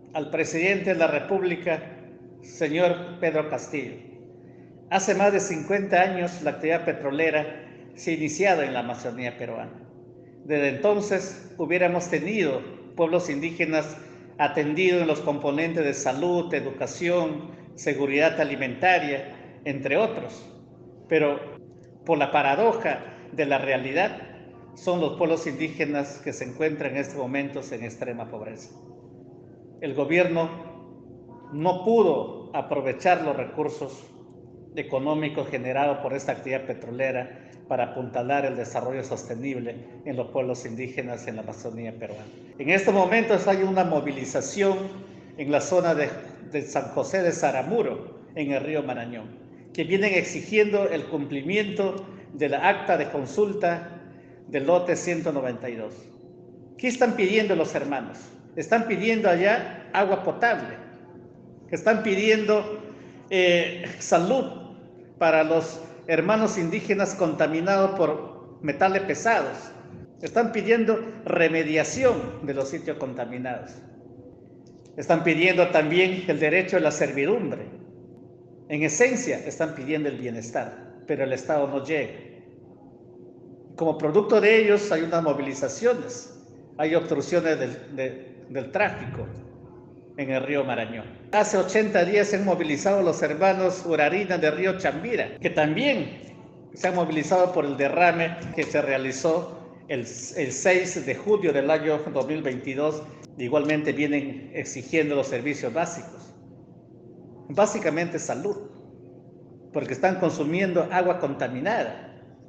al presidente de la República, señor Pedro Castillo. Hace más de 50 años la actividad petrolera se ha iniciado en la Amazonía peruana. Desde entonces hubiéramos tenido pueblos indígenas atendidos en los componentes de salud, educación, seguridad alimentaria, entre otros. Pero por la paradoja de la realidad, son los pueblos indígenas que se encuentran en estos momentos en extrema pobreza. El gobierno no pudo aprovechar los recursos económicos generados por esta actividad petrolera para apuntalar el desarrollo sostenible en los pueblos indígenas en la Amazonía peruana. En estos momentos hay una movilización en la zona de San José de Saramuro, en el río Marañón, que vienen exigiendo el cumplimiento de la acta de consulta del lote 192. ¿Qué están pidiendo los hermanos? Están pidiendo allá agua potable, están pidiendo salud para los hermanos indígenas contaminados por metales pesados, están pidiendo remediación de los sitios contaminados, están pidiendo también el derecho a la servidumbre. En esencia, están pidiendo el bienestar, pero el Estado no llega. Como producto de ellos hay unas movilizaciones, hay obstrucciones del tráfico en el río Marañón. Hace 80 días se han movilizado los hermanos Urarina del río Chambira, que también se han movilizado por el derrame que se realizó el 6 de julio del año 2022. Igualmente vienen exigiendo los servicios básicos, básicamente salud, porque están consumiendo agua contaminada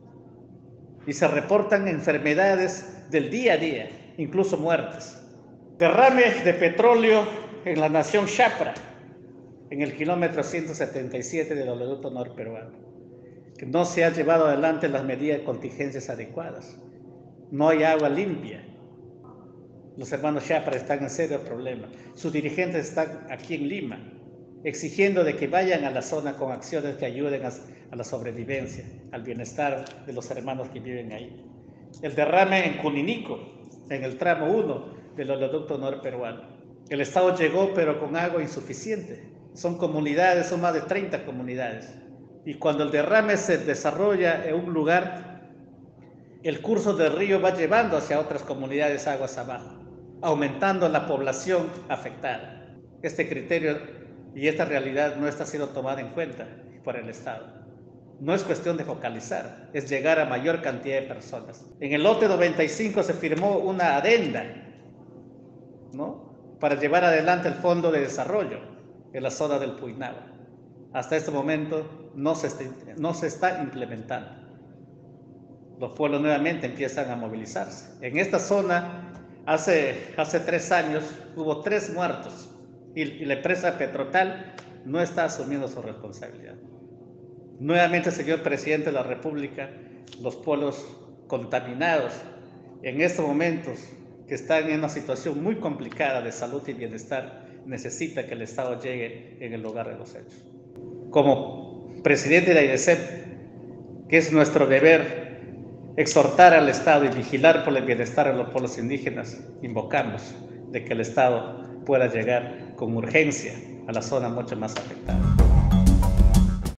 y se reportan enfermedades del día a día, incluso muertes. Derrame de petróleo en la nación Chapra, en el kilómetro 177 del oleoducto norperuano, que no se han llevado adelante las medidas de contingencias adecuadas. No hay agua limpia. Los hermanos Chapra están en serio problema. Sus dirigentes están aquí en Lima, exigiendo de que vayan a la zona con acciones que ayuden a la sobrevivencia, al bienestar de los hermanos que viven ahí. El derrame en Cuninico, en el tramo 1 del oleoducto norperuano. El Estado llegó, pero con agua insuficiente. Son comunidades, son más de 30 comunidades. Y cuando el derrame se desarrolla en un lugar, el curso del río va llevando hacia otras comunidades aguas abajo, aumentando la población afectada. Este criterio y esta realidad no está siendo tomada en cuenta por el Estado. No es cuestión de focalizar, es llegar a mayor cantidad de personas. En el lote 95 se firmó una adenda, ¿no?, para llevar adelante el Fondo de Desarrollo en la zona del Puinaba. Hasta este momento no se está implementando. Los pueblos nuevamente empiezan a movilizarse. En esta zona, hace 3 años, hubo 3 muertos y la empresa Petrotal no está asumiendo su responsabilidad. Nuevamente, señor presidente de la República, los pueblos contaminados en estos momentos, que están en una situación muy complicada de salud y bienestar, necesita que el Estado llegue en el lugar de los hechos. Como presidente de la IDESEP, que es nuestro deber exhortar al Estado y vigilar por el bienestar de los pueblos indígenas, invocamos de que el Estado pueda llegar con urgencia a la zona mucho más afectada.